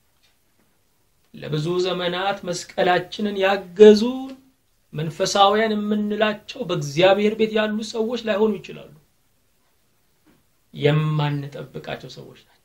ለብዙ ዘመናት መስቀላችንን ያገዙን መንፈሳውያን የምንላቸው በእግዚአብሔር ቤት ያሉ ሰዎች ላይሆኑ ይችላሉ። የማንጠብቃቸው ሰዎች ናቸው።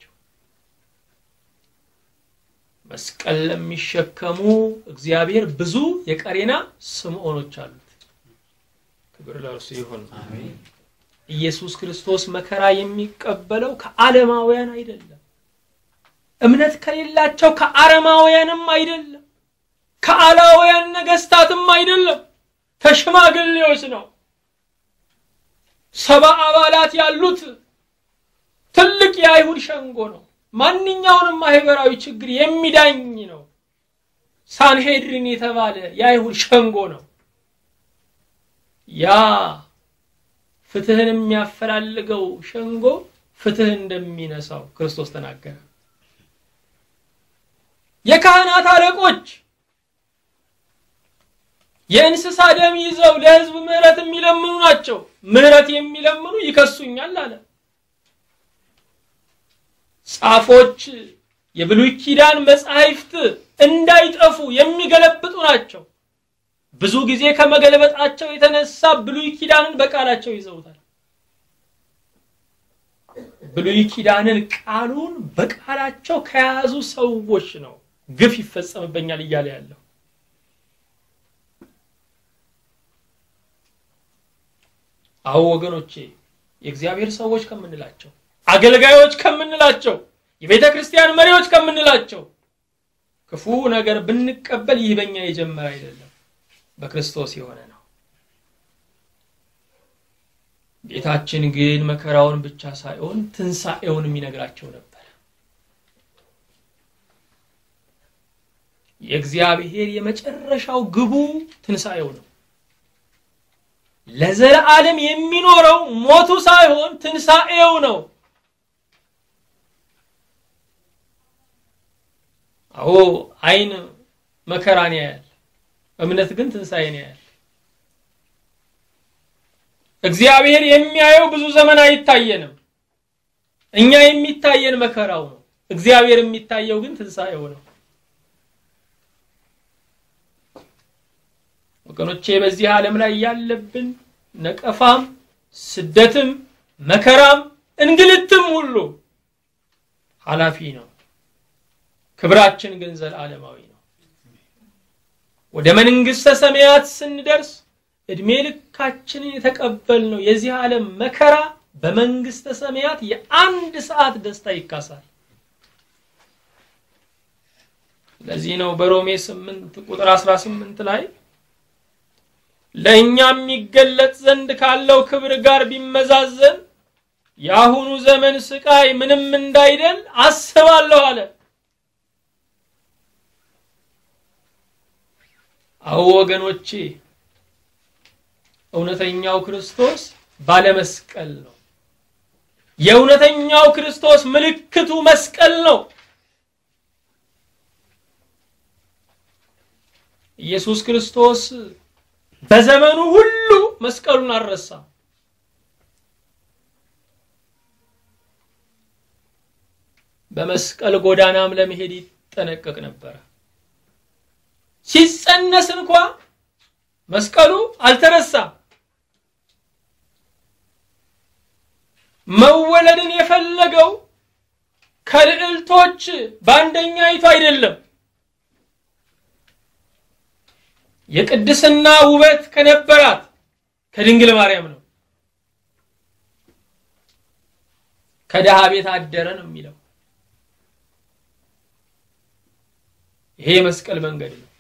መስቀል ለሚሸከሙ እግዚአብሔር ብዙ የቀሬና ስምዖኖች አሉት። ክብር ለእርሱ ይሁን። አሜን። ኢየሱስ ክርስቶስ መከራ የሚቀበለው ከዓለማውያን አይደለም። እምነት ከሌላቸው ከአረማውያንም አይደለም። ከአላውያን ነገስታትም አይደለም። ከሽማግሌዎች ነው። 70 አባላት ያሉት ትልቅ የአይሁድ ሸንጎ ነው። ማንኛውንም ማህበራዊ ችግር የሚዳኝ ነው። ሳንሄድሪን የተባለ የአይሁድ ሸንጎ ነው። ያ ፍትህን የሚያፈላልገው ሸንጎ ፍትህ እንደሚነሳው ክርስቶስ ተናገረ። የካህናት አለቆች የእንስሳ ደም ይዘው ለሕዝብ ምህረት የሚለምኑ ናቸው። ምህረት የሚለምኑ ይከሱኛል አለ። ጻፎች የብሉይ ኪዳን መጻሕፍት እንዳይጠፉ የሚገለብጡ ናቸው። ብዙ ጊዜ ከመገለበጣቸው የተነሳ ብሉይ ኪዳንን በቃላቸው ይዘውታል። ብሉይ ኪዳንን ቃሉን በቃላቸው ከያዙ ሰዎች ነው ግፍ ይፈጸምብኛል እያለ ያለው። አዎ ወገኖቼ የእግዚአብሔር ሰዎች ከምንላቸው፣ አገልጋዮች ከምንላቸው፣ የቤተ ክርስቲያን መሪዎች ከምንላቸው ክፉ ነገር ብንቀበል ይህ በእኛ የጀመረ አይደለም፣ በክርስቶስ የሆነ ነው። ጌታችን ግን መከራውን ብቻ ሳይሆን ትንሣኤውንም ይነግራቸው ነበር። የእግዚአብሔር የመጨረሻው ግቡ ትንሣኤው ነው። ለዘላለም የሚኖረው ሞቱ ሳይሆን ትንሣኤው ነው። አዎ አይን መከራን ያያል፣ እምነት ግን ትንሣኤን ያያል። እግዚአብሔር የሚያየው ብዙ ዘመን አይታየንም። እኛ የሚታየን መከራው ነው። እግዚአብሔር የሚታየው ግን ትንሣኤው ነው። ወገኖቼ በዚህ ዓለም ላይ ያለብን ነቀፋም፣ ስደትም፣ መከራም፣ እንግልትም ሁሉ ኃላፊ ነው። ክብራችን ግን ዘላለማዊ ነው። ወደ መንግስተ ሰማያት ስንደርስ እድሜ ልካችንን የተቀበልነው የዚህ ዓለም መከራ በመንግስተ ሰማያት የአንድ ሰዓት ደስታ ይካሳል። ለዚህ ነው በሮሜ 8 ቁጥር 18 ላይ ለእኛም ይገለጥ ዘንድ ካለው ክብር ጋር ቢመዛዘን ያሁኑ ዘመን ስቃይ ምንም እንዳይደል አስባለሁ አለ። አዎ ወገኖቼ እውነተኛው ክርስቶስ ባለ መስቀል ነው። የእውነተኛው ክርስቶስ ምልክቱ መስቀል ነው። ኢየሱስ ክርስቶስ በዘመኑ ሁሉ መስቀሉን አረሳ። በመስቀል ጎዳናም ለመሄድ ይጠነቀቅ ነበር። ሲጸነስ እንኳን መስቀሉ አልተረሳም። መወለድን የፈለገው ከልዕልቶች በአንደኛይቱ አይደለም። የቅድስና ውበት ከነበራት ከድንግል ማርያም ነው። ከደሃ ቤት አደረ ነው የሚለው። ይሄ መስቀል መንገድ ነው።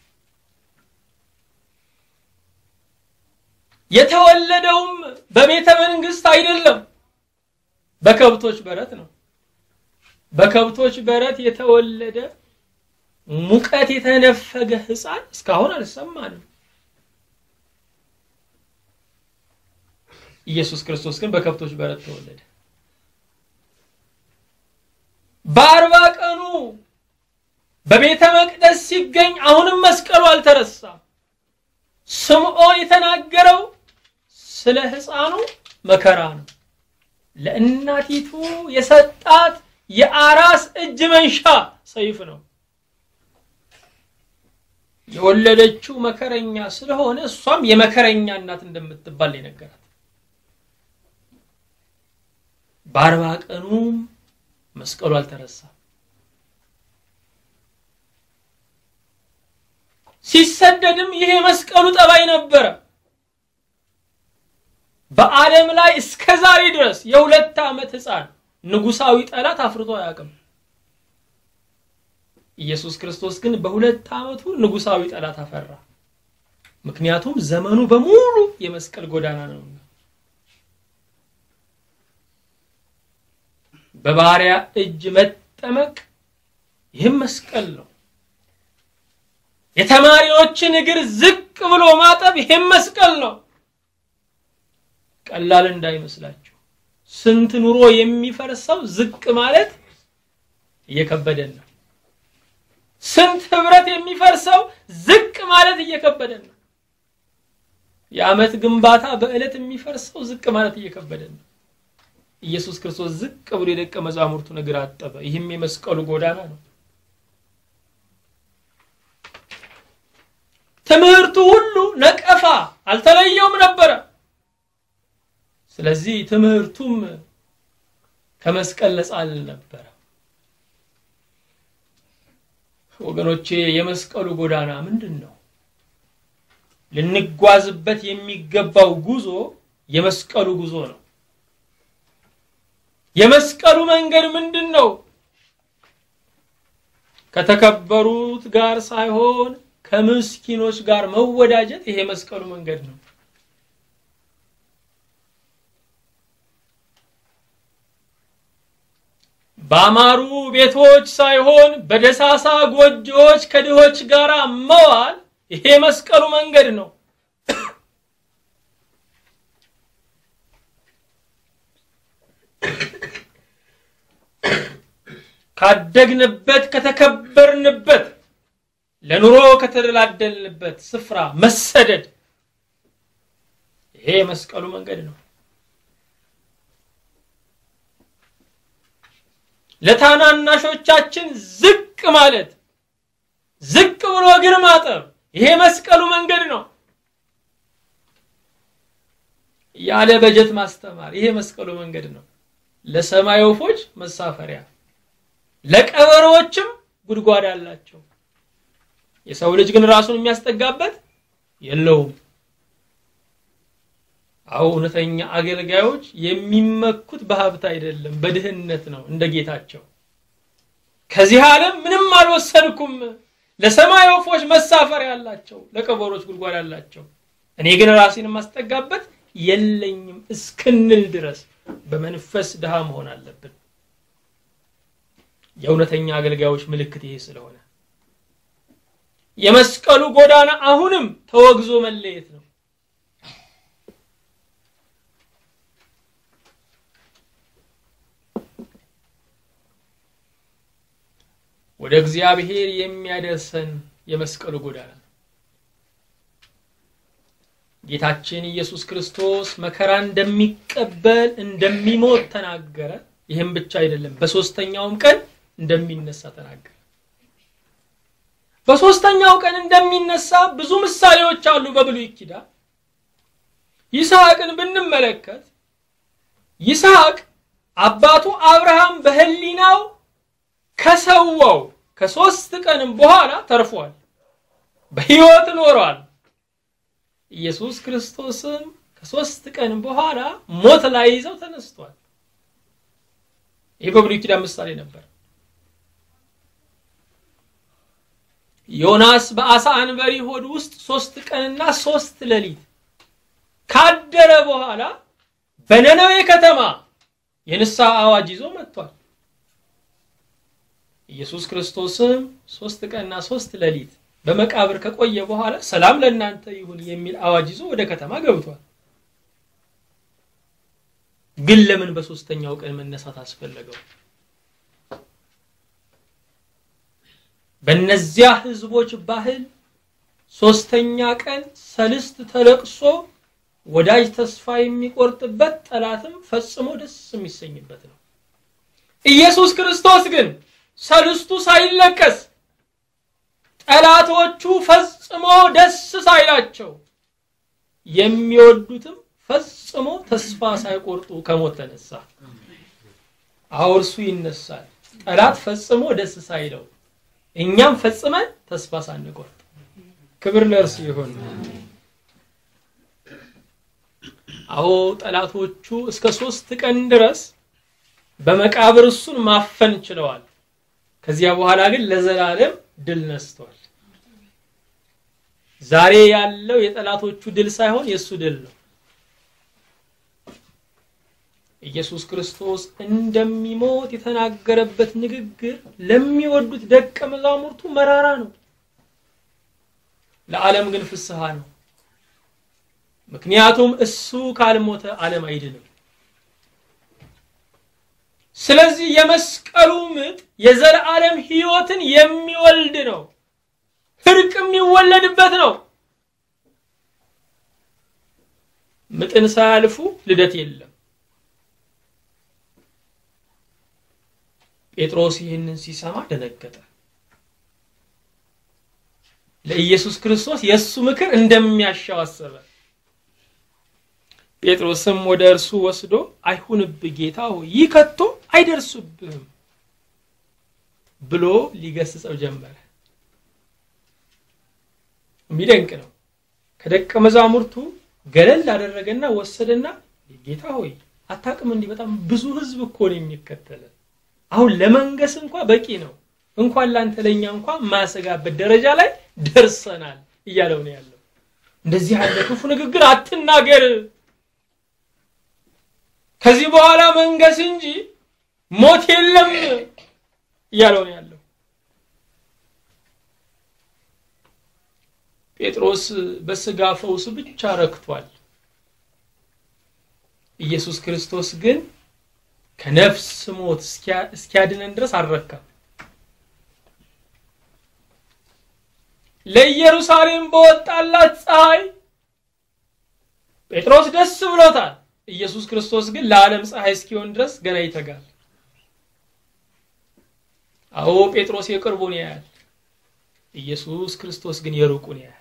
የተወለደውም በቤተ መንግስት አይደለም፣ በከብቶች በረት ነው። በከብቶች በረት የተወለደ ሙቀት የተነፈገ ሕፃን እስካሁን አልሰማንም። ኢየሱስ ክርስቶስ ግን በከብቶች በረት ተወለደ። በ40 ቀኑ በቤተ መቅደስ ሲገኝ አሁንም መስቀሉ አልተረሳም። ስምዖን የተናገረው ስለ ሕፃኑ መከራ ነው። ለእናቲቱ የሰጣት የአራስ እጅ መንሻ ሰይፍ ነው። የወለደችው መከረኛ ስለሆነ እሷም የመከረኛ እናት እንደምትባል ይነገራል። በ40 ቀኑ መስቀሉ አልተረሳም። ሲሰደድም ይሄ መስቀሉ ጠባይ ነበር። በዓለም ላይ እስከዛሬ ድረስ የ2 ዓመት ሕፃን ንጉሳዊ ጠላት አፍርቶ አያውቅም። ኢየሱስ ክርስቶስ ግን በ2 ዓመቱ ንጉሳዊ ጠላት አፈራ። ምክንያቱም ዘመኑ በሙሉ የመስቀል ጎዳና ነው። በባሪያ እጅ መጠመቅ ይህም መስቀል ነው። የተማሪዎችን እግር ዝቅ ብሎ ማጠብ ይህም መስቀል ነው። ቀላል እንዳይመስላችሁ ስንት ኑሮ የሚፈርሰው ዝቅ ማለት እየከበደን ነው። ስንት ህብረት የሚፈርሰው ዝቅ ማለት እየከበደን ነው። የዓመት ግንባታ በእለት የሚፈርሰው ዝቅ ማለት እየከበደን ነው። ኢየሱስ ክርስቶስ ዝቅ ብሎ የደቀ መዛሙርቱን እግር አጠበ። ይህም የመስቀሉ ጎዳና ነው። ትምህርቱ ሁሉ ነቀፋ አልተለየውም ነበር። ስለዚህ ትምህርቱም ከመስቀል ነፃ አልነበረ። ወገኖቼ የመስቀሉ ጎዳና ምንድነው? ልንጓዝበት የሚገባው ጉዞ የመስቀሉ ጉዞ ነው። የመስቀሉ መንገድ ምንድነው? ከተከበሩት ጋር ሳይሆን ከምስኪኖች ጋር መወዳጀት ይሄ መስቀሉ መንገድ ነው። ባማሩ ቤቶች ሳይሆን በደሳሳ ጎጆዎች ከድሆች ጋር መዋል ይሄ መስቀሉ መንገድ ነው። ካደግንበት ከተከበርንበት ለኑሮ ከተደላደልንበት ስፍራ መሰደድ ይሄ መስቀሉ መንገድ ነው። ለታናናሾቻችን ዝቅ ማለት ዝቅ ብሎ እግር ማጠብ ይሄ መስቀሉ መንገድ ነው። ያለ በጀት ማስተማር ይሄ መስቀሉ መንገድ ነው። ለሰማይ ወፎች መሳፈሪያ ለቀበሮችም ጉድጓድ አላቸው። የሰው ልጅ ግን ራሱን የሚያስጠጋበት የለውም። እውነተኛ አገልጋዮች የሚመኩት በሀብት አይደለም በድህነት ነው እንደ ጌታቸው። ከዚህ ዓለም ምንም አልወሰድኩም፣ ለሰማይ ወፎች መሳፈሪያ ያላቸው ለቀበሮች ጉድጓድ ያላቸው፣ እኔ ግን ራሴን ማስጠጋበት የለኝም እስክንል ድረስ በመንፈስ ድሃ መሆን አለብን። የእውነተኛ አገልጋዮች ምልክት ይሄ ስለሆነ የመስቀሉ ጎዳና አሁንም ተወግዞ መለየት ነው። ወደ እግዚአብሔር የሚያደርሰን የመስቀሉ ጎዳና ጌታችን ኢየሱስ ክርስቶስ መከራ እንደሚቀበል እንደሚሞት ተናገረ። ይሄም ብቻ አይደለም፣ በሶስተኛውም ቀን እንደሚነሳ ተናገረ። በሶስተኛው ቀን እንደሚነሳ ብዙ ምሳሌዎች አሉ በብሉይ ኪዳን። ይስሐቅን ብንመለከት ይስሐቅ አባቱ አብርሃም በህሊናው ከሰዋው ከ3 ቀን በኋላ ተርፏል፣ በህይወት ኖሯል። ኢየሱስ ክርስቶስም ከ3 ቀን በኋላ ሞት ላይ ይዘው ተነስቷል። ይሄ በብሉይ ኪዳን ምሳሌ ነበር። ዮናስ በአሳ አንበሪ ሆድ ውስጥ 3 ቀንና 3 ሌሊት ካደረ በኋላ በነነዌ ከተማ የንስሐ አዋጅ ይዞ መጥቷል። ኢየሱስ ክርስቶስም 3 ቀንና 3 ሌሊት በመቃብር ከቆየ በኋላ ሰላም ለእናንተ ይሁን የሚል አዋጅ ይዞ ወደ ከተማ ገብቷል። ግን ለምን በሶስተኛው ቀን መነሳት አስፈለገው? በእነዚያ ህዝቦች ባህል 3ኛ ቀን ሰልስት ተለቅሶ ወዳጅ ተስፋ የሚቆርጥበት ጠላትም ፈጽሞ ደስ የሚሰኝበት ነው። ኢየሱስ ክርስቶስ ግን ሰልስቱ ሳይለቀስ ጠላቶቹ ፈጽሞ ደስ ሳይላቸው የሚወዱትም ፈጽሞ ተስፋ ሳይቆርጡ ከሞት ተነሳ። አውርሱ ይነሳል። ጠላት ፈጽሞ ደስ ሳይለው እኛም ፈጽመን ተስፋ ሳንቆርጥ ክብር ለእርሱ ይሁን። ጠላቶቹ እስከ 3 ቀን ድረስ በመቃብር እሱን ማፈን ችለዋል። ከዚያ በኋላ ግን ለዘላለም ድል ነስቷል። ዛሬ ያለው የጠላቶቹ ድል ሳይሆን የሱ ድል ነው። ኢየሱስ ክርስቶስ እንደሚሞት የተናገረበት ንግግር ለሚወዱት ደቀ መዛሙርቱ መራራ ነው፣ ለዓለም ግን ፍስሐ ነው። ምክንያቱም እሱ ካልሞተ ዓለም አይድንም። ስለዚህ የመስቀሉ ምጥ የዘላለም ሕይወትን የሚወልድ ነው፣ ፍርቅ የሚወለድበት ነው። ምጥን ሳያልፉ ልደት የለም። ጴጥሮስ ይህንን ሲሰማ ደነገጠ። ለኢየሱስ ክርስቶስ የሱ ምክር እንደሚያሻው አሰበ። ጴጥሮስም ወደ እርሱ ወስዶ አይሁንብህ ጌታ ሆይ ይህ ከቶ አይደርስብህም ብሎ ሊገስጸው ጀመረ። የሚደንቅ ነው። ከደቀ መዛሙርቱ ገለል አደረገና ወሰደና ጌታ ሆይ አታውቅም እንዴ በጣም ብዙ ህዝብ እኮ ነው የሚከተለ፣ አሁን ለመንገስ እንኳን በቂ ነው፣ እንኳን ላንተ ለኛ እንኳን ማሰጋበት ደረጃ ላይ ደርሰናል እያለው ነው ያለው። እንደዚህ ያለ ክፉ ንግግር አትናገር፣ ከዚህ በኋላ መንገስ እንጂ ሞት የለም እያለው ነው ያለው። ጴጥሮስ በስጋ ፈውስ ብቻ ረክቷል። ኢየሱስ ክርስቶስ ግን ከነፍስ ሞት እስኪያድነን ድረስ አልረካም። ለኢየሩሳሌም በወጣላት ፀሐይ ጴጥሮስ ደስ ብሎታል። ኢየሱስ ክርስቶስ ግን ለዓለም ፀሐይ እስኪሆን ድረስ ገና ይተጋል። ጴጥሮስ የቅርቡን ያያል፣ ኢየሱስ ክርስቶስ ግን የሩቁን ያያል።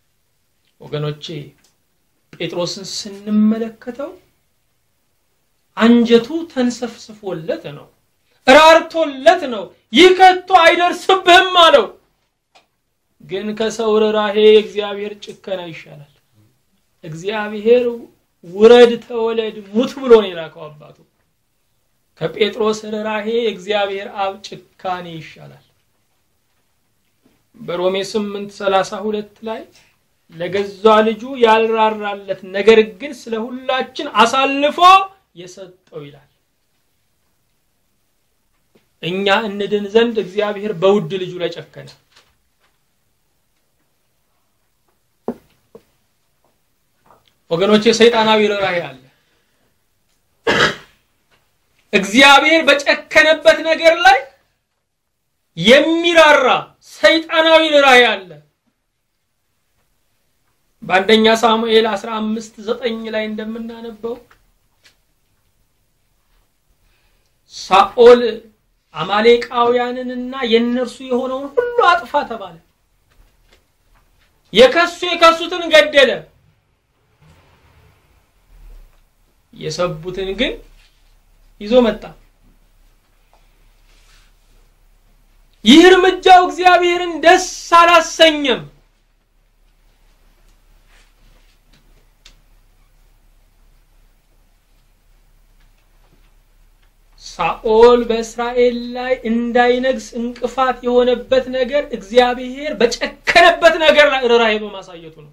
ወገኖቼ ጴጥሮስን ስንመለከተው አንጀቱ ተንሰፍስፎለት ነው ራርቶለት ነው ይከቶ አይደርስብህም አለው ግን ከሰው ራሄ እግዚአብሔር ጭከና ይሻላል እግዚአብሔር ውረድ ተወለድ ሙት ብሎ ነው የላከው አባቱ ከጴጥሮስ ራሄ እግዚአብሔር አብ ጭካኔ ይሻላል በሮሜ 8:32 ላይ ለገዛ ልጁ ያልራራለት ነገር ግን ስለሁላችን አሳልፎ የሰጠው ይላል እኛ እንድን ዘንድ እግዚአብሔር በውድ ልጁ ላይ ጨከነ ወገኖቼ ሰይጣናዊ ራእይ አለ እግዚአብሔር በጨከነበት ነገር ላይ የሚራራ ሰይጣናዊ ራእይ አለ በአንደኛ ሳሙኤል 15:9 ላይ እንደምናነበው ሳኦል አማሌቃውያንንና የነርሱ የሆነውን ሁሉ አጥፋ ተባለ የከሱትን ገደለ የሰቡትን ግን ይዞ መጣ ይህ እርምጃው እግዚአብሔርን ደስ አላሰኘም ሳኦል በእስራኤል ላይ እንዳይነግስ እንቅፋት የሆነበት ነገር እግዚአብሔር በጨከነበት ነገር ላይ ራእይ በማሳየቱ ነው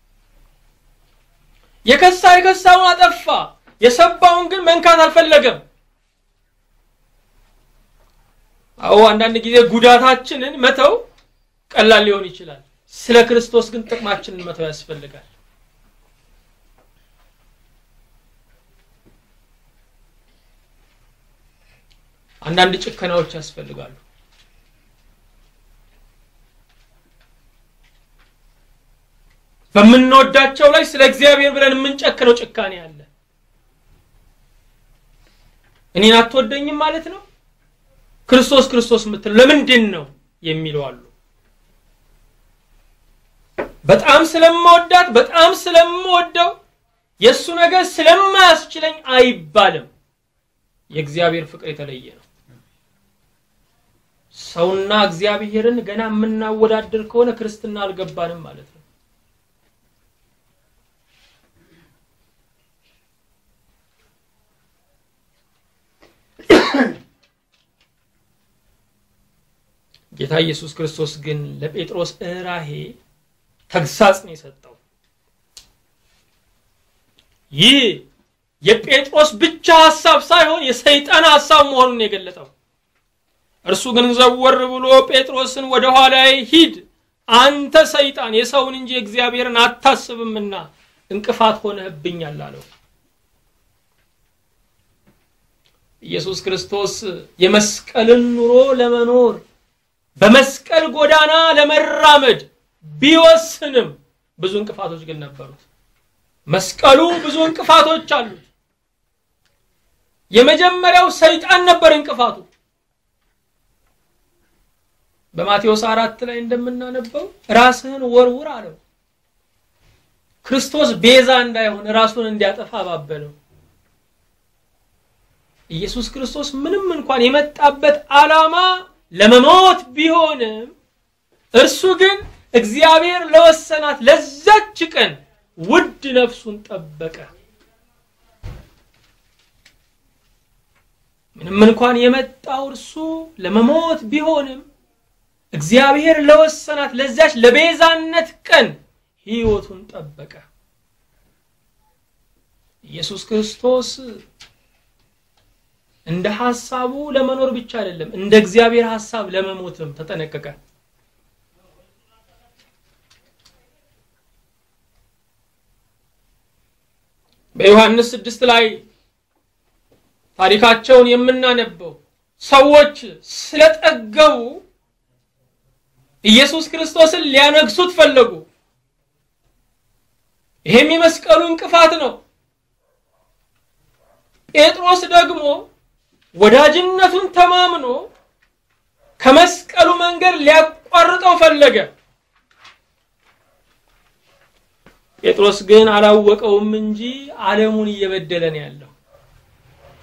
የከሳውን አጠፋ የሰባውን ግን መንካት አልፈለገም አው አንዳንድ ጊዜ ጉዳታችንን መተው ቀላል ሊሆን ይችላል ስለ ክርስቶስ ግን ጥቅማችንን መተው ያስፈልጋል አንዳንድ ጭከናዎች ያስፈልጋሉ በመንወዳቸው ላይ ስለ እግዚአብሔር ብለን የምንጨከነው ጭካኔ አለ እኔን አትወደኝም ማለት ነው ክርስቶስ ምትል ለምንድን ነው የሚለው አሉ በጣም ስለምወዳት በጣም ስለምወደው የሱ ነገር ስለማያስችለኝ አይባልም የእግዚአብሔር ፍቅር የተለየ ነው ሰውና እግዚአብሔርን ገና ምናወዳደር ከሆነ ክርስትና አልገባንም ማለት ነው ጌታ ኢየሱስ ክርስቶስ ግን ለጴጥሮስ ራሄ ተግሳጽ ነው የሰጠው ይህ የጴጥሮስ ብቻ ሐሳብ ሳይሆን የሰይጣን ሐሳብ መሆኑን የገለጠው እርሱ ግን ዘወር ብሎ ጴጥሮስን ወደ ኋላዬ ሂድ አንተ ሰይጣን የሰውን እንጂ እግዚአብሔርን አታስብምና እንቅፋት ሆነህብኛል አለው ኢየሱስ ክርስቶስ የመስቀልን ኑሮ ለመኖር በመስቀል ጎዳና ለመራመድ ቢወስንም ብዙ እንቅፋቶች ግን ነበሩት መስቀሉ ብዙ እንቅፋቶች አሉት የመጀመሪያው ሰይጣን ነበር እንቅፋቱ በማቴዎስ 4 ላይ እንደምናነበው ራስህን ወርውር አለው ክርስቶስ ቤዛ እንዳይሆን ራሱን እንዲያጠፋ አባበለው ኢየሱስ ክርስቶስ ምንም እንኳን የመጣበት ዓላማ ለመሞት ቢሆንም እርሱ ግን እግዚአብሔር ለወሰናት ለዛች ቀን ውድ ነፍሱን ጠበቀ ምንም እንኳን የመጣው እርሱ ለመሞት ቢሆንም እግዚአብሔር ለወሰናት ለዛች ለቤዛነት ቀን ሕይወቱን ጠበቀ ኢየሱስ ክርስቶስ እንደ ሐሳቡ ለመኖር ብቻ አይደለም እንደ እግዚአብሔር ሐሳብ ለመሞትም ተጠነቀቀ በዮሐንስ 6 ላይ ታሪካቸውን የምናነበው ሰዎች ስለጠገቡ ኢየሱስ ክርስቶስን ሊያነግሱት ፈለጉ ይሄም የመስቀሉ እንቅፋት ነው ጴጥሮስ ደግሞ ወዳጅነቱን ተማምኖ ከመስቀሉ መንገድ ሊያቋርጠው ፈለገ ጴጥሮስ ግን አላወቀውም እንጂ ዓለሙን እየበደለ ነው ያለው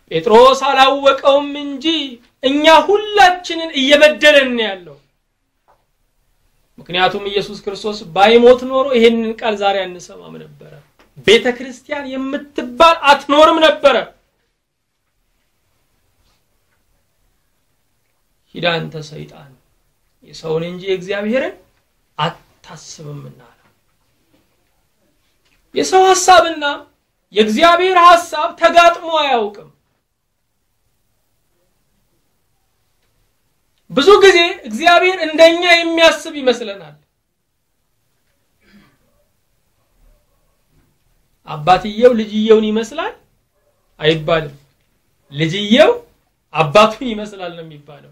ጴጥሮስ አላወቀውም እንጂ እኛ ሁላችንን እየበደለን ያለው። ምክንያቱም ኢየሱስ ክርስቶስ ባይሞት ኖሮ ይሄንን ቃል ዛሬ አንሰማም ነበር። ቤተክርስቲያን የምትባል አትኖርም ነበር። ሂድ አንተ ሰይጣን የሰውን እንጂ እግዚአብሔርን አታስብምና። የሰው ሐሳብና የእግዚአብሔር ሐሳብ ተጋጥሞ አያውቅም። ብዙ ጊዜ እግዚአብሔር እንደኛ የሚያስብ ይመስለናል። አባትየው ልጅየውን ይመስላል አይባልም። ልጅየው አባቱን ይመስላል ነው የሚባለው።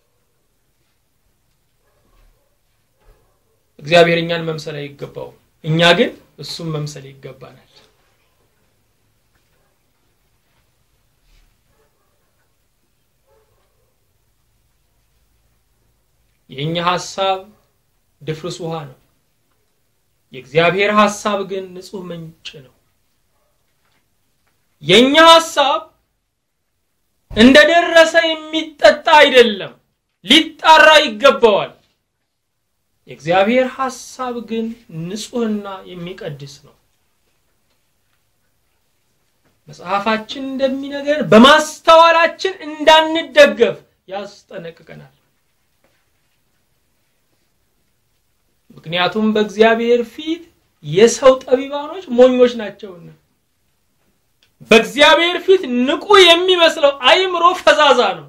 እግዚአብሔር እኛን መምሰል አይገባው፣ እኛ ግን እሱም መምሰል ይገባናል። የኛ ሐሳብ ድፍርስ ውሃ ነው። የእግዚአብሔር ሐሳብ ግን ንጹህ ምንጭ ነው። የኛ ሐሳብ እንደደረሰ የሚጠጣ አይደለም፣ ሊጣራ ይገባዋል። የእግዚአብሔር ሐሳብ ግን ንጹህና የሚቀድስ ነው። መጽሐፋችን እንደሚነገር በማስተዋላችን እንዳንደገፍ ያስጠነቅቀናል። ምክንያቱም በእግዚአብሔር ፊት የሰው ጠቢባኖች ሞኞች ናቸውና። በእግዚአብሔር ፊት ንቁ የሚመስለው አይምሮ ፈዛዛ ነው።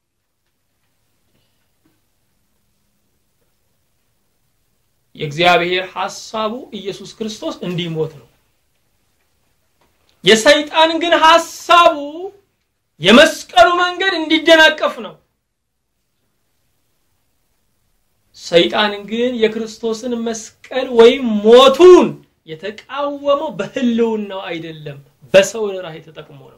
የእግዚአብሔር ሐሳቡ ኢየሱስ ክርስቶስ እንዲሞት ነው። የሰይጣን ግን ሐሳቡ የመስቀሉ መንገድ እንዲደናቀፍ ነው። ሰይጣን ግን የክርስቶስን መስቀል ወይም ሞቱን የተቃወመው በህልውናው አይደለም፣ በሰው ራይ ተጠቅሞ ነው።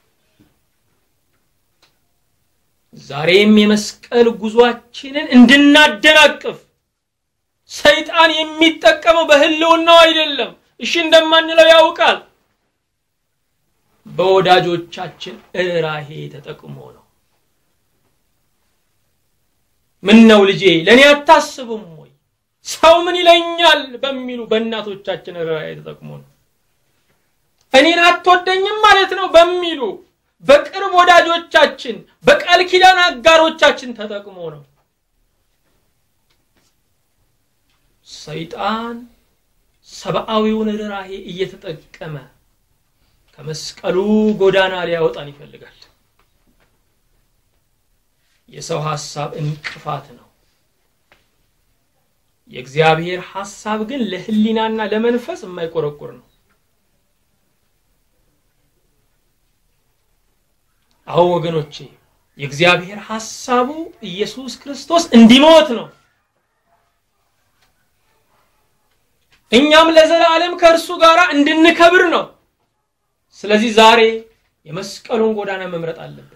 ዛሬም የመስቀል ጉዟችንን እንድናደናቅፍ ሰይጣን የሚጠቀመው በህልውናው አይደለም። እሺ እንደማንለው ያውቃል። በወዳጆቻችን ራሄ ተጠቅሞ ነው። ምን ነው ልጄ ለኔ አታስብም ወይ? ሰው ምን ይለኛል በሚሉ በእናቶቻችን ራይ ተጠቅሞ ነው። እኔን አትወደኝም ማለት ነው በሚሉ በቅርብ ወዳጆቻችን በቃል ኪዳን አጋሮቻችን ተጠቅሞ ነው። ሰይጣን ሰብአዊውን ራሄ እየተጠቀመ ከመስቀሉ ጎዳና ሊያወጣን ይፈልጋል። የሰው ሐሳብ እንቅፋት ነው። የእግዚአብሔር ሐሳብ ግን ለህሊናና ለመንፈስ የማይቆረቆር ነው። አዎ ወገኖቼ የእግዚአብሔር ሐሳቡ ኢየሱስ ክርስቶስ እንዲሞት ነው። እኛም ለዘላለም ከእርሱ ጋር እንድንከብር ነው። ስለዚህ ዛሬ የመስቀሉን ጎዳና መምረጥ አለብን።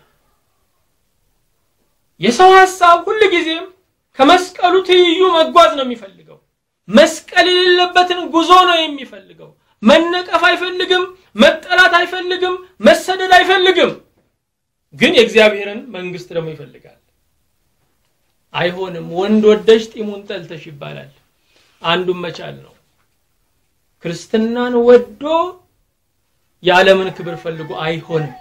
የሰው ሐሳብ ሁሉ ጊዜም ከመስቀሉ ትይዩ መጓዝ ነው የሚፈልገው። መስቀል የሌለበትን ጉዞ ነው የሚፈልገው። መነቀፍ አይፈልግም፣ መጠላት አይፈልግም፣ መሰደድ አይፈልግም። ግን የእግዚአብሔርን መንግስት ደግሞ ይፈልጋል። አይሆንም። ወንድ ወደሽ ጢሙን ጠልተሽ ይባላል። አንዱን መቻል ነው። ክርስትናን ወዶ የዓለምን ክብር ፈልጎ አይሆንም።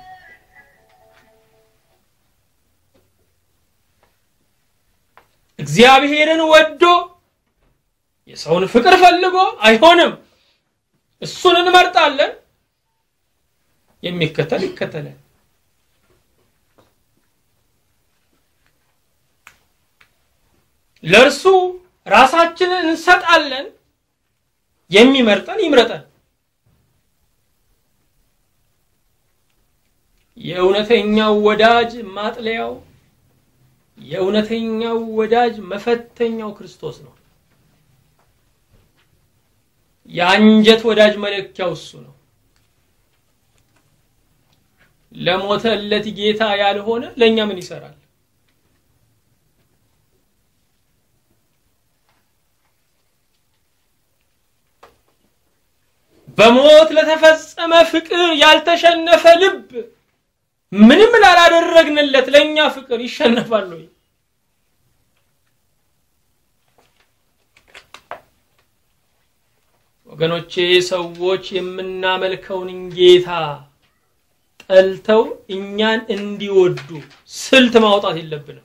እግዚአብሔርን ወዶ የሰውን ፍቅር ፈልጎ አይሆንም። እሱን እንመርጣለን፣ የሚከተል ይከተላል። ለርሱ ራሳችንን እንሰጣለን፣ የሚመርጠን ይምረጠን። የእውነተኛው ወዳጅ ማጥለያው የእውነተኛው ወዳጅ መፈተኛው ክርስቶስ ነው። ያንጀት ወዳጅ መለኪያው እሱ ነው። ለሞተለት ጌታ ያልሆነ ለኛ ምን ይሰራል? በሞት ለተፈጸመ ፍቅር ያልተሸነፈ ልብ ምንም ላላደረግንለት ለኛ ፍቅር ይሸነፋል ወይ? ወገኖቼ ሰዎች የምናመልከውን ጌታ ጠልተው እኛን እንዲወዱ ስልት ማውጣት የለብንም።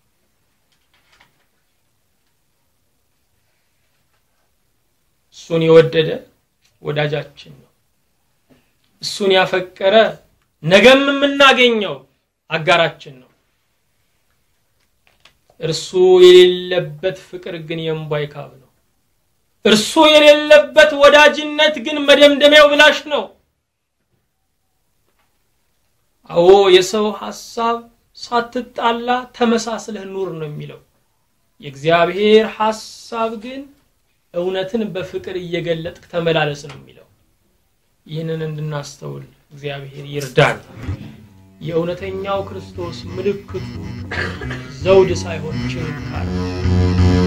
እሱን የወደደ ወዳጃችን ነው። እሱን ያፈቀረ ነገም የምናገኘው አጋራችን ነው። እርሱ የሌለበት ፍቅር ግን የእምቧይ ካብ ነው። እርሱ የሌለበት ወዳጅነት ግን መደምደሚያው ብላሽ ነው። አዎ የሰው ሐሳብ ሳትጣላ ተመሳስለህ ኑር ነው የሚለው። የእግዚአብሔር ሐሳብ ግን እውነትን በፍቅር እየገለጥክ ተመላለስ ነው የሚለው። ይህንን እንድናስተውል እግዚአብሔር ይርዳን። የእውነተኛው ክርስቶስ ምልክቱ ዘውድ ሳይሆን ችንካር